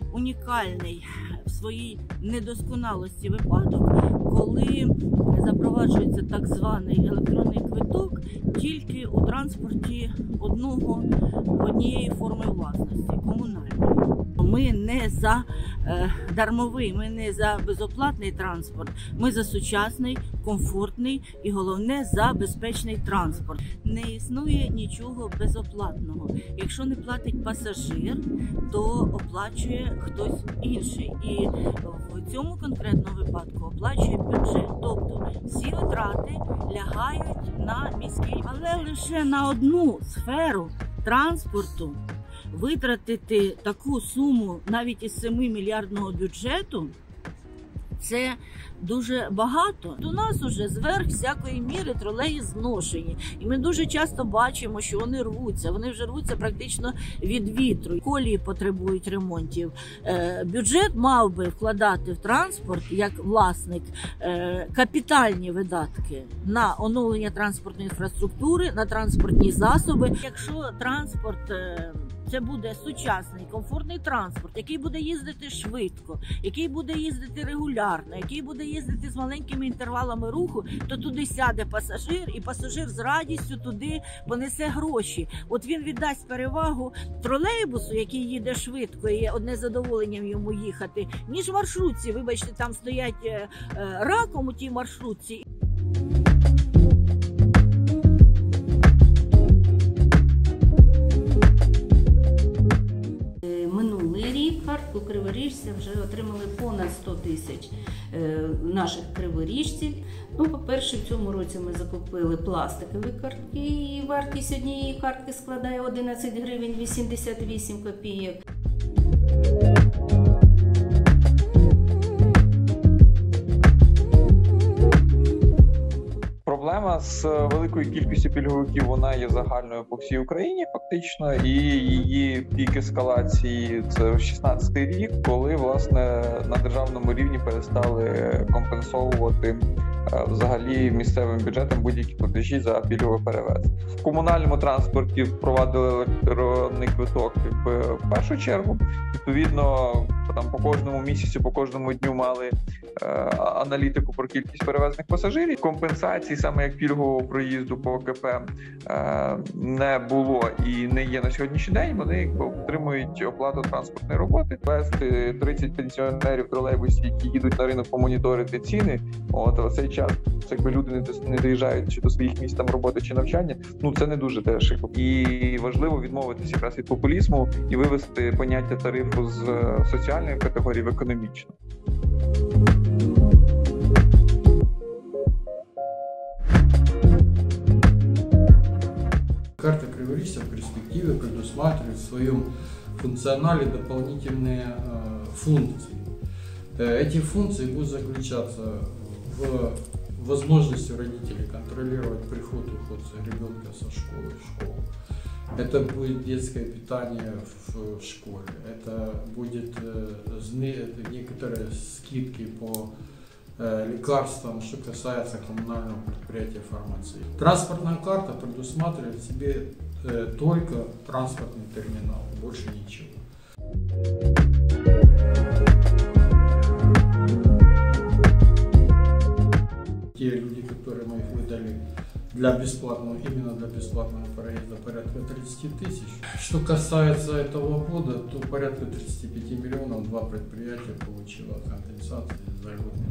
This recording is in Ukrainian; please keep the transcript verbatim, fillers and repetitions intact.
унікальний в своїй недосконалості випадок, коли запроваджується так званий електронний квиток тільки у транспорті одного, однієї форми власності – комунальної. Ми не за е, дармовий, ми не за безоплатний транспорт, ми за сучасний, комфортний і, головне, за безпечний транспорт. Не існує нічого безоплатного. Якщо не платить пасажир, то оплачує хтось інший. І в цьому конкретному випадку оплачує бюджет. Тобто всі витрати лягають на міський, але лише на одну сферу транспорту витратити таку суму навіть із семимільярдного бюджету – це дуже багато. У нас уже зверх всякої міри тролеї зношені. І ми дуже часто бачимо, що вони рвуться. Вони вже рвуться практично від вітру. Колії потребують ремонтів. Е, бюджет мав би вкладати в транспорт, як власник, е, капітальні видатки на оновлення транспортної інфраструктури, на транспортні засоби. Якщо транспорт е, це буде сучасний, комфортний транспорт, який буде їздити швидко, який буде їздити регулярно, який буде їздити з маленькими інтервалами руху, то туди сяде пасажир, і пасажир з радістю туди понесе гроші. От він віддасть перевагу тролейбусу, який їде швидко, і одне задоволенням йому їхати, ніж маршрутці. Вибачте, там стоять е, е, раком у тій маршрутці. Картку криворіжця вже отримали понад сто тисяч е, наших криворіжців. Ну, по-перше, в цьому році ми закупили пластикові картки, і вартість однієї картки складає одинадцять гривень вісімдесят вісім копійок. Проблема з великою кількістю пільговиків, вона є загальною по всій Україні фактично, і її пік ескалації – це шістнадцятий рік, коли, власне, на державному рівні перестали компенсовувати взагалі місцевим бюджетом будь-які платежі за пільгове перевезення. В комунальному транспорті впровадили електронний квиток в першу чергу. Відповідно, там по кожному місяцю, по кожному дню мали е, аналітику про кількість перевезених пасажирів. Компенсації саме як пільгового проїзду по КП е, не було і не є на сьогоднішній день. Вони якби отримують оплату транспортної роботи. Вести тридцять пенсіонерів в тролейбусі, які їдуть на ринок помоніторити ціни, от в цей час, якби люди не, не доїжджають чи до своїх місць там роботи чи навчання, ну це не дуже дешево. І важливо відмовитися якраз від популізму і вивести поняття тарифу з соціальної категорії в економічну. Карта криворіжця в перспективе предусматривает в своем функционале дополнительные э, функции. Эти функции будут заключаться в возможности родителей контролировать приход и уход ребенка со школы в школу. Это будет детское питание в школе, это будет э, некоторые скидки по э, лекарствам, что касается коммунального предприятия фармации. Транспортная карта предусматривает в себе э, только транспортный терминал, больше ничего. Те люди, которые мы их выдали для бесплатного, именно для бесплатного проезда, порядка тридцати тысяч. Что касается этого года, то порядка тридцати пяти миллионов два предприятия получило компенсации за льготные